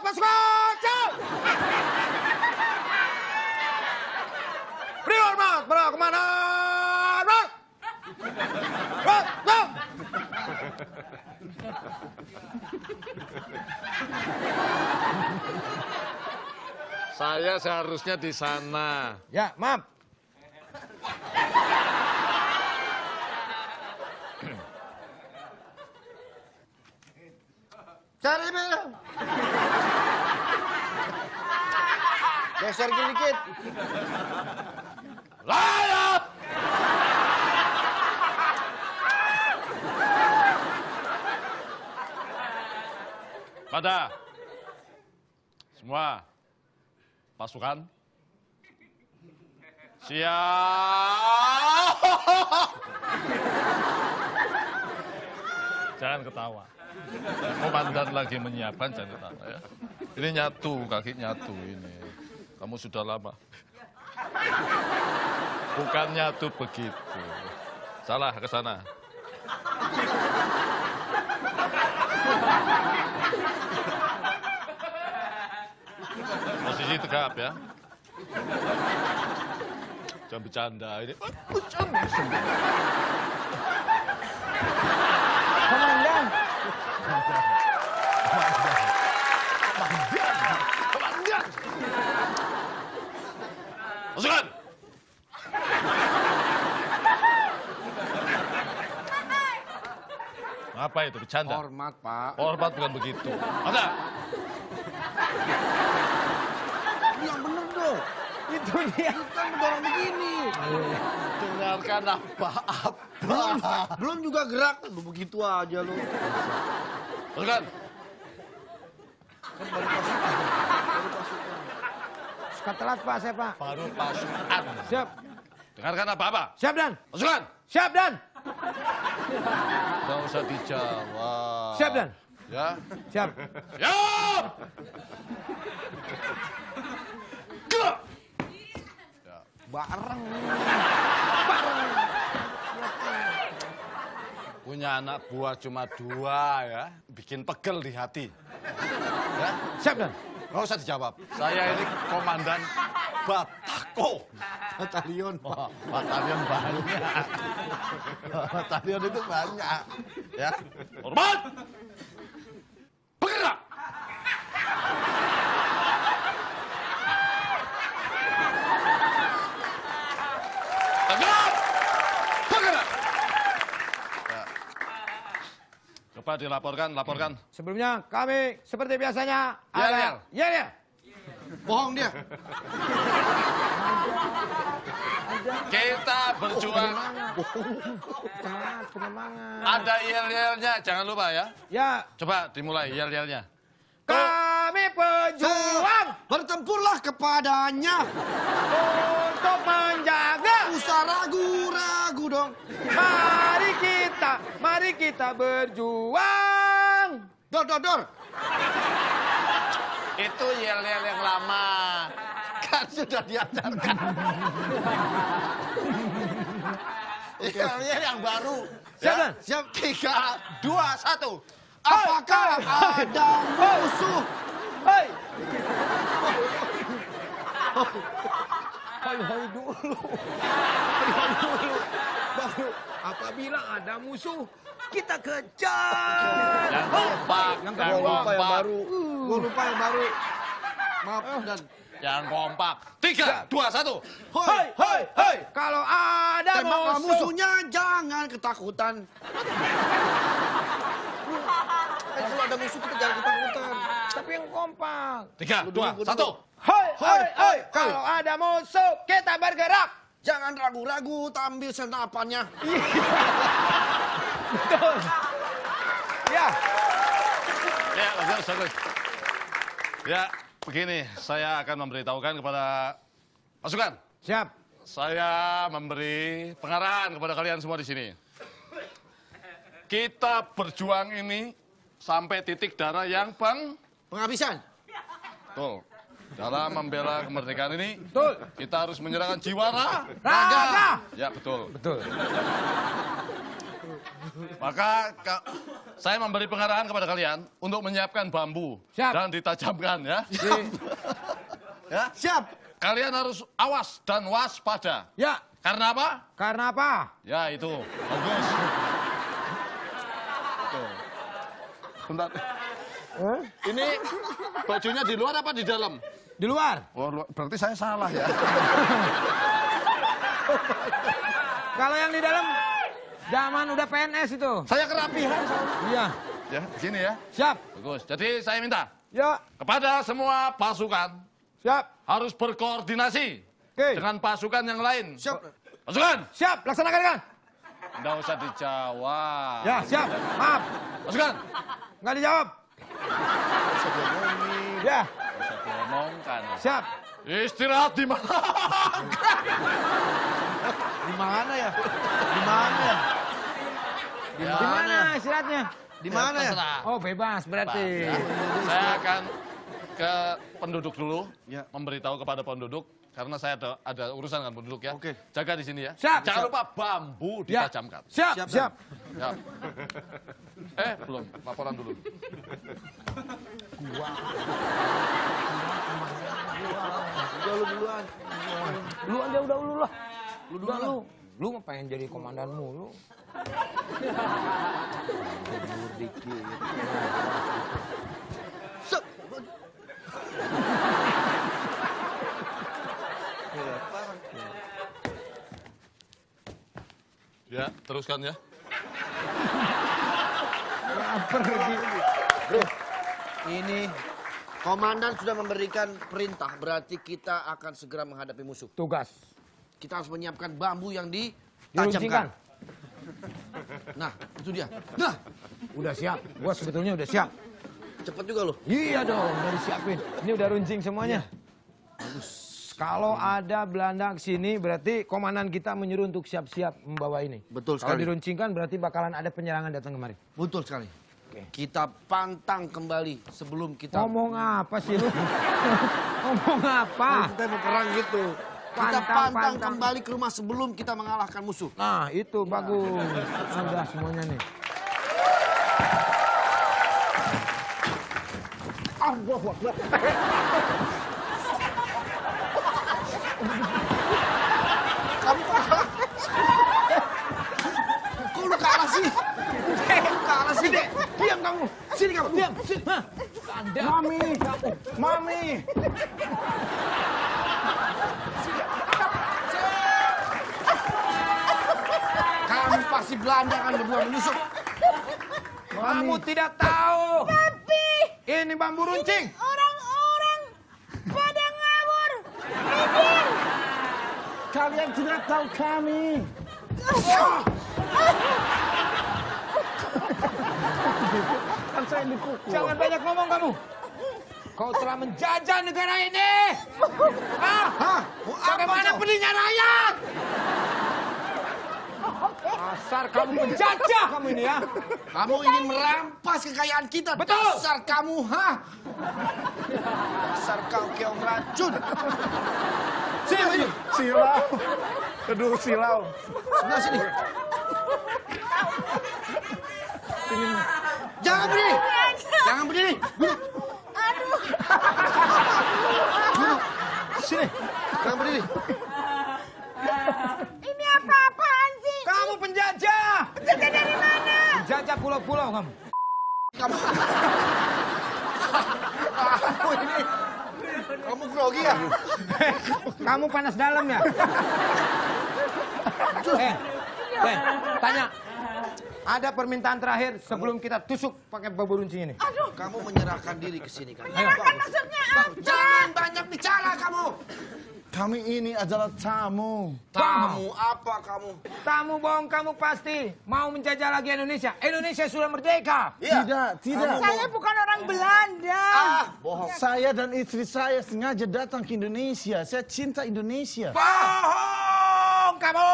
pasukan, siap! Beri hormat para komandan, Rat! Rat, siap! Saya seharusnya di sana. Ya, maaf. Cari bel. Geser dikit. Layap! Pada semua pasukan siap. Jangan ketawa. Komandan lagi menyiapkan, jangan ketawa ya. Ini nyatu, kaki nyatu ini. Kamu sudah lama. Bukan nyatu begitu. Salah ke sana. Posisi tegap ya. Jangan bercanda ini. Komandan. Komandan. Pasukan. Apa itu bercanda? Hormat, Pak. Hormat bukan begitu. Ada. Yang bener dong. Itu dia. Kan mendorong begini. Dengarkan apa-apa. Belum juga gerak. Lu begitu aja lu. Pasukan. Kan baru pasukan. Baru pasukan. Suka telat, Pak, saya, Pak. Baru pasukan. Siap. Dengarkan apa-apa. Siap, Dan. Pasukan. Siap, Dan. Tidak usah dijawab. Siap, Dan. Ya. Siap. Siap. Gerak. Ya. Bareng. Punya anak buah cuma 2 ya. Bikin pegel di hati. Ya. Siap, Dan. Nggak usah dijawab. Saya ini komandan Batako. Batalion, Pak. Batalion banyak. Batalion itu banyak. Ya. Hormat. Bergerak. Tegap. Bergerak. Ya. Coba laporkan. Sebelumnya kami seperti biasanya Yel. Yel. Bohong dia. Kita berjuang. Penyemangat. Ada yel-yelnya, jangan lupa ya. Ya, Coba dimulai yel-yelnya. kami pejuang Bertempurlah kepadanya. untuk menjaga. Usah ragu-ragu dong. Mari kita berjuang. Dor. Itu yel-yel yang lama. Kan sudah diajarkan. Yel-yel yang baru. Siap, Dan. Siap. 3, 2, 1. Apakah ada musuh? Hei. Hai dulu. Baru apabila ada musuh, kita kejar. Yang kompak. Yang Gua lupa yang baru. Gua lupa yang baru. Maaf, Dan. Yang kompak. 3, 2, 1. Hei. Kalau ada Tembaklah musuh. musuhnya, jangan ketakutan. Kalau ada musuh kita jangan ketakutan. Tapi yang kompak. 3, 2, 1. Hei. Kalau ada musuh, kita bergerak. Jangan ragu-ragu, ambil senapannya. Betul. Ya. Ya, bagus. Ya, begini, saya akan memberitahukan kepada pasukan. Siap. Saya memberi pengarahan kepada kalian semua di sini. Kita berjuang ini sampai titik darah yang Penghabisan. betul. Dalam membela kemerdekaan ini, Betul. kita harus menyerahkan jiwa Raga. Ya, betul. Betul. Maka saya memberi pengarahan kepada kalian untuk menyiapkan bambu. Siap. Dan ditajamkan ya. Ya, siap. Kalian harus awas dan waspada. Ya. Karena apa? Karena apa? Ya itu, bagus. Tuh. Bentar. Ini bajunya di luar apa di dalam? Di luar. Oh, berarti saya salah ya. Kalau yang di dalam, zaman udah PNS itu. Saya kerapihan. Iya. Ya, sini ya. Siap. Bagus. Jadi saya minta Ya. kepada semua pasukan Siap. harus berkoordinasi Oke. dengan pasukan yang lain. Siap. Pasukan, Siap. Laksanakan kan? nggak usah dijawab. Ya, siap. Maaf. Pasukan, Nggak dijawab. Ya. nggak usah diomongkan. Siap. Istirahat di mana? Di mana ya? Di mana ya? Di mana istirahatnya? Di mana ya? Terserah. Oh, bebas berarti. Saya akan ke penduduk dulu, Ya. memberitahu kepada penduduk, karena saya ada urusan dengan penduduk ya. Oke. Jaga di sini ya. Siap, Jangan siap. lupa bambu Ya. ditajamkan. Siap. Siap, Siap. Siap. Belum, laporan dulu. Udah lu duluan. Lu aja udah lu lah. Lu Udah duluan. lu. Lu mah pengen jadi komandanmu lu. Set. Ya, teruskan ya. Pergi. Ini komandan sudah memberikan perintah, berarti kita akan segera menghadapi musuh. Tugas. Kita harus menyiapkan bambu yang Diruncingkan. ditajamkan. Nah, itu dia. Nah, Udah siap. Gua sebetulnya udah siap. cepet juga lu. Iya dong, udah disiapin. Ini udah runcing semuanya. Kalau ada Belanda ke sini berarti komandan kita menyuruh untuk siap-siap membawa ini. Betul Kalau sekali. diruncingkan berarti bakalan ada penyerangan datang kemari. Betul sekali. Oke. Kita pantang kembali sebelum kita... Ngomong apa sih lu? Ngomong apa? Kita mau perang gitu. Kita Pantang. pantang kembali ke rumah sebelum kita mengalahkan musuh. Nah, itu bagus. Nah, udah semuanya nih. Allahu Akbar. Kamu kok lu kalah sih? Lu kalah sih. Diam kamu. Sini kamu. Diam. Sini. Hah. Mami. Mami. Kamu pasti Belanda kan berdua menusuk. Kamu tidak tahu. Tapi Ini bambu runcing. orang-orang pada ngawur. Tidur. Kalian tidak tahu kami. Kan saya dipukul. Jangan banyak ngomong kamu. Kau telah menjajah negara ini. Hah? Bagaimana pedihnya rakyat? Asar kamu penjajah kamu ini ya. Kamu ingin merampas kekayaan kita. Betul. Dasar kamu, ha? Dasar kau keong racun. Sini. Silau. Aduh, silau. Sebelah sini. Jangan berdiri. Jangan berdiri. Duduk. Duduk. Sini. Jangan berdiri. Ini apa-apaan sih? Kamu penjajah. Penjajah dari mana? Penjajah pulau-pulau kamu. Kamu. Kamu ini. Kamu grogi ya? Kamu panas dalam ya? Tanya. Ada permintaan terakhir sebelum kita tusuk pakai bambu runcing ini. Kamu menyerahkan diri ke sini kan? Menyerahkan maksudnya apa? Jangan banyak bicara kamu. Kami ini adalah tamu. Tamu apa kamu? Tamu bohong kamu pasti mau menjajah lagi Indonesia. Indonesia sudah merdeka. Tidak, tidak. Saya bukan orang Belanda. Bohong. Saya dan istri saya sengaja datang ke Indonesia. Saya cinta Indonesia. Bohong kamu.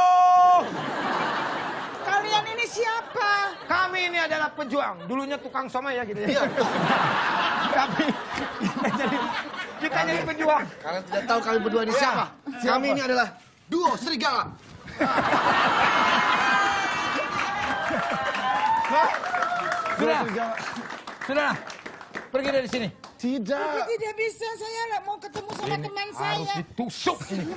Kalian ini siapa? Kami ini adalah pejuang. Dulunya tukang somai ya gitu ya. Tapi kita jadi pejuang. Kalian tidak tahu kami berdua ini siapa? Kami ini adalah duo serigala. Sudah. Sudah. Pergi dari sini. Tidak. Tidak bisa, saya nggak mau ketemu sama teman Harus saya. ditusuk ini.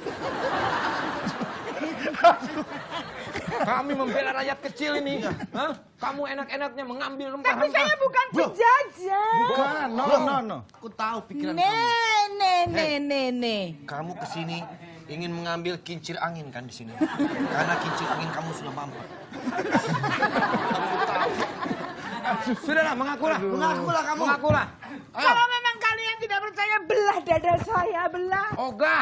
Kami membela rakyat kecil ini. Hah? Kamu enak-enaknya mengambil Tapi rempah-rempah. saya bukan penjajah. Bukan, no. Aku tahu pikiran kamu. Nih. Kamu kesini ingin mengambil kincir angin kan di sini. Karena kincir angin kamu sudah mampu. Sudahlah, mengakulah. Mengakulah kamu. Mengakulah. Kalau memang kalian tidak percaya, belah dada saya, belah. Ogah.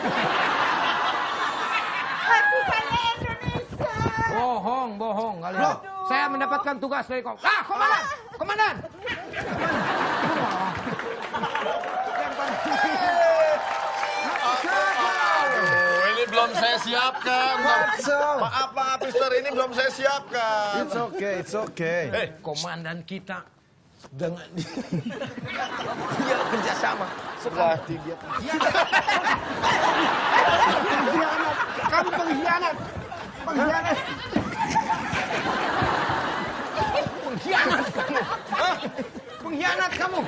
Hati saya Indonesia. Bohong kalian. Saya mendapatkan tugas dari komandan. Komandan. Aduh, ini belum saya siapkan. Maaf, Mister, ini belum saya siapkan. It's okay. Komandan kita dengan dia kerjasama. Berarti dia pengkhianat. Kamu pengkhianat. Pengkhianat kamu. Hah? Pengkhianat kamu.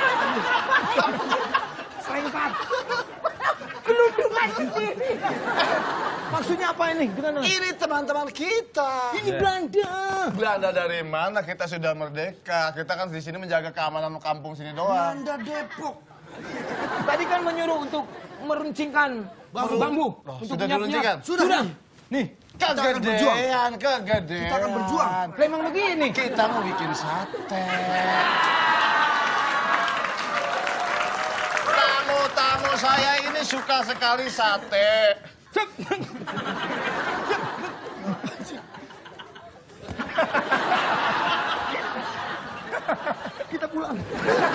Selengkat. Keludungan sendiri. Maksudnya apa ini? Dengan Ini teman-teman kita. Ini Belanda. Belanda dari mana? Kita sudah merdeka. Kita kan di sini menjaga keamanan kampung sini doang. Anda Depok. tadi kan menyuruh untuk meruncingkan bambu. Untuk sudah menyiap-nyiap. diruncingkan? Sudah. Nih, Kegedean. Kita akan berjuang. memang begini. Kita mau bikin sate. Tamu saya ini suka sekali sate. Kita pulang.